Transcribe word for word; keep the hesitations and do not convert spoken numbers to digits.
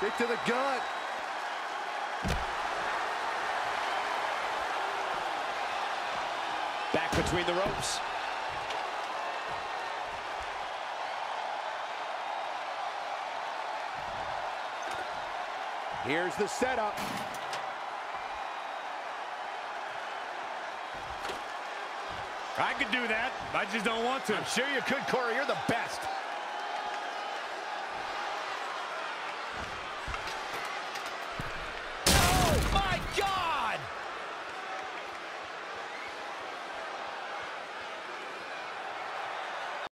Kick to the gut. Back between the ropes. Here's the setup. I could do that. I just don't want to. I'm sure you could, Corey. You're the best.